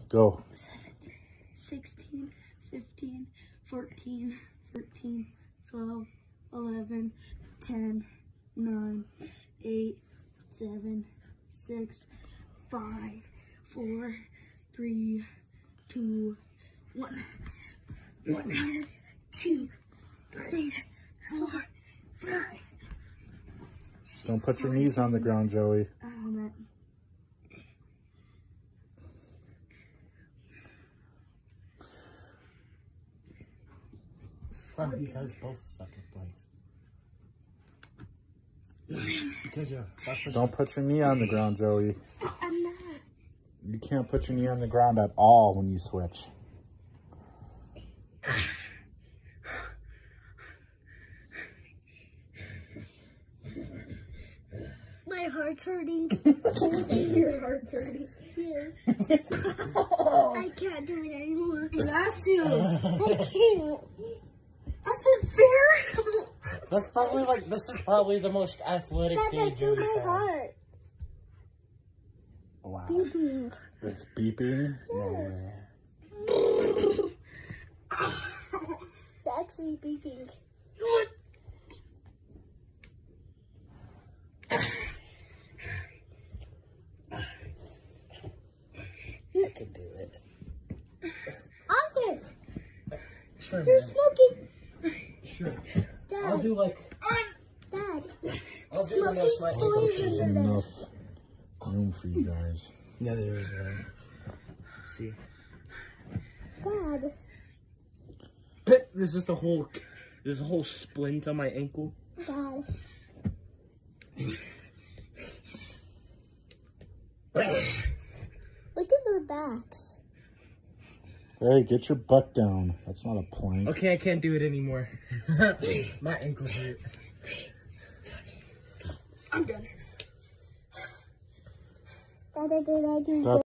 Go. 17, 16, 15, 14, 13, 12, 11, 10, 9, 8, 7, 6, 5, 4, 3, 2, 1. 1, 2, 3, 4, 5. Don't put your knees on the ground, Joey. Wow, you guys both suck at blanks. Jojo, Don't put your knee on the ground, Joey. I'm not. You can't put your knee on the ground at all when you switch. My heart's hurting. Your heart's hurting. Yes. I can't do it anymore. You have to. I can't. That's unfair. that's probably like, this is probably the most athletic day Joey's had. Heart. Wow. Beeping. It's beeping? Yes. It's actually beeping. I can do it. Austin! Sure, You're man. smoking. Sure. Dad. I'll do like... Dad. I'll do the most my ankle. There's enough room for you guys. Yeah, there is one. See? Dad. There's just there's a whole splint on my ankle. Dad. Look at their backs. Hey, get your butt down. That's not a plank. Okay, I can't do it anymore. My ankles hurt. I'm done. Dad, I did.